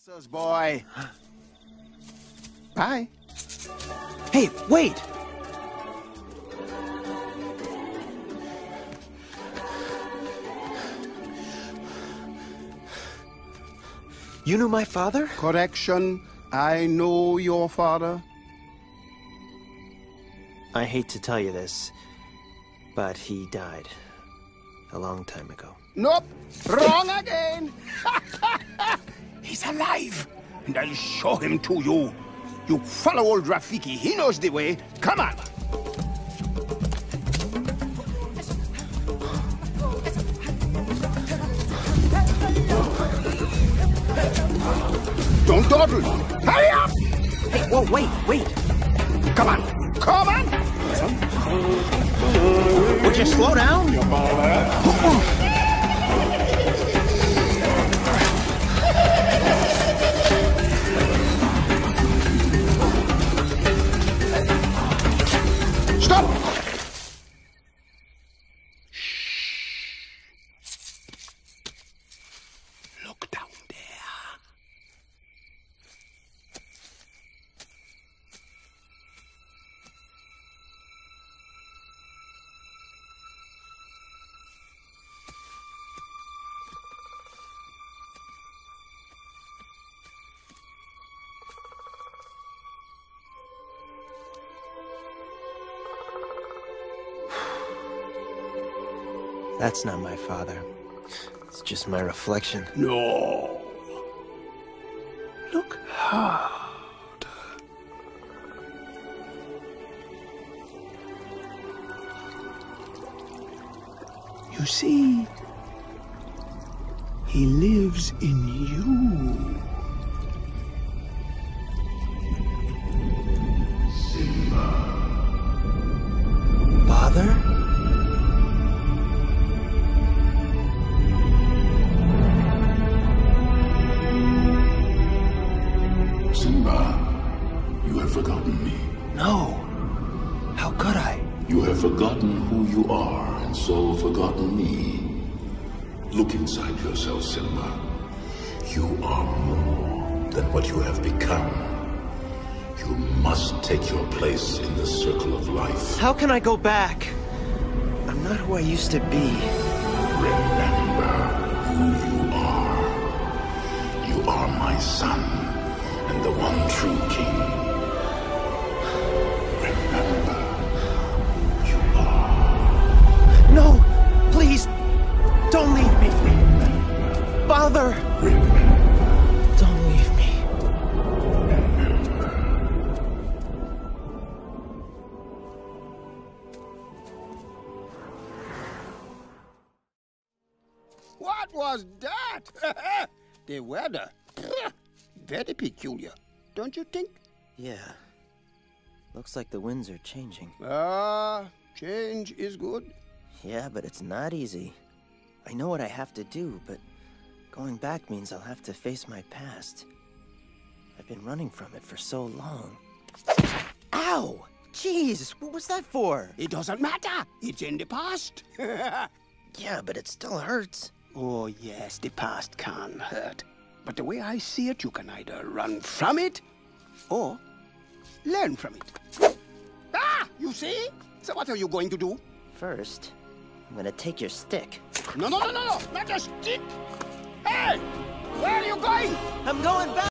Answers, boy. Bye. Hey, wait! You knew my father? Correction. I know your father. I hate to tell you this, but he died a long time ago. Nope. Wrong again. He's alive. And I'll show him to you. You follow old Rafiki. He knows the way. Come on. Don't dawdle. Hurry up. Hey, whoa, wait! Come on. Come on. Would you slow down? Stop. Look down there. That's not my father. It's just my reflection. No. Look harder. You see, he lives in you. Father? You have forgotten me. No. How could I? You have forgotten who you are, and so forgotten me. Look inside yourself, Simba. You are more than what you have become. You must take your place in the circle of life. How can I go back? I'm not who I used to be. Remember who you are. You are my son, and the one true king. Remember who you are. No! Please! Don't leave me! Father! Remember. Don't leave me. What was that? The weather. Very peculiar, don't you think? Yeah. Looks like the winds are changing. Change is good. Yeah, but it's not easy. I know what I have to do, but going back means I'll have to face my past. I've been running from it for so long. Ow! Jeez, what was that for? It doesn't matter. It's in the past. Yeah, but it still hurts. Oh, yes, the past can hurt. But the way I see it, you can either run from it or learn from it. Ah, you see? So what are you going to do? First, I'm gonna take your stick. No, not a stick. Hey, where are you going? I'm going back!